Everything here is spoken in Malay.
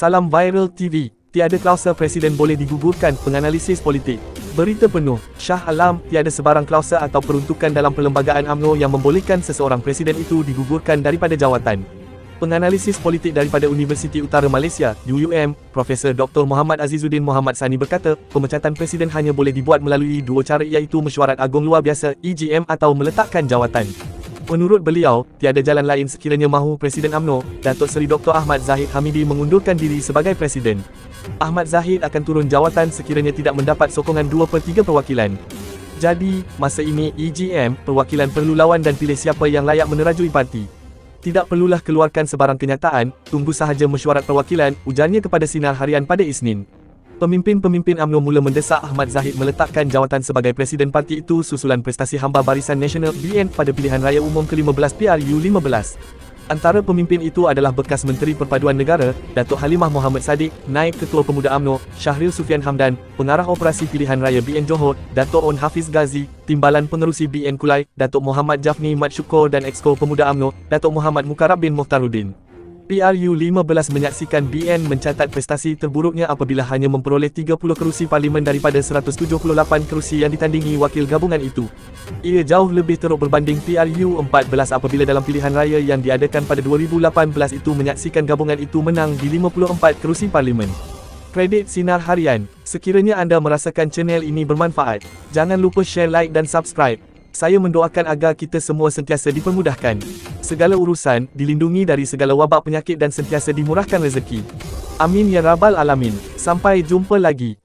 Salam Viral TV. Tiada klausa presiden boleh digugurkan, penganalisis politik. Berita penuh, Shah Alam, tiada sebarang klausa atau peruntukan dalam Perlembagaan UMNO yang membolehkan seseorang presiden itu digugurkan daripada jawatan. Penganalisis politik daripada Universiti Utara Malaysia, UUM, Profesor Dr. Muhammad Azizuddin Muhammad Sani berkata, pemecatan presiden hanya boleh dibuat melalui dua cara, iaitu mesyuarat agung luar biasa (EGM) atau meletakkan jawatan. Menurut beliau, tiada jalan lain sekiranya mahu Presiden UMNO, Datuk Seri Dr. Ahmad Zahid Hamidi mengundurkan diri sebagai presiden. Ahmad Zahid akan turun jawatan sekiranya tidak mendapat sokongan 2/3 perwakilan. Jadi, masa ini EGM, perwakilan perlu lawan dan pilih siapa yang layak menerajui parti. Tidak perlulah keluarkan sebarang kenyataan, tunggu sahaja mesyuarat perwakilan, ujarnya kepada Sinar Harian pada Isnin. Pemimpin-pemimpin UMNO mula mendesak Ahmad Zahid meletakkan jawatan sebagai presiden parti itu susulan prestasi hamba Barisan Nasional (BN) pada pilihan raya umum ke-15 PRU15. Antara pemimpin itu adalah bekas Menteri Perpaduan Negara, Datuk Halimah Mohamad Sadiq, Naib Ketua Pemuda UMNO, Syahril Sufian Hamdan, Pengarah Operasi Pilihan Raya BN Johor, Datuk On Hafiz Ghazi, Timbalan Pengerusi BN Kulai, Datuk Muhammad Jafni Mat Syukur dan Exco Pemuda UMNO, Datuk Muhammad Mukarrab bin Muhtaruddin. PRU15 menyaksikan BN mencatat prestasi terburuknya apabila hanya memperoleh 30 kerusi parlimen daripada 178 kerusi yang ditandingi wakil gabungan itu. Ia jauh lebih teruk berbanding PRU14 apabila dalam pilihan raya yang diadakan pada 2018 itu menyaksikan gabungan itu menang di 54 kerusi parlimen. Kredit Sinar Harian. Sekiranya anda merasakan channel ini bermanfaat, jangan lupa share, like dan subscribe. Saya mendoakan agar kita semua sentiasa dipermudahkan segala urusan, dilindungi dari segala wabak penyakit dan sentiasa dimurahkan rezeki. Amin ya rabbal alamin. Sampai jumpa lagi.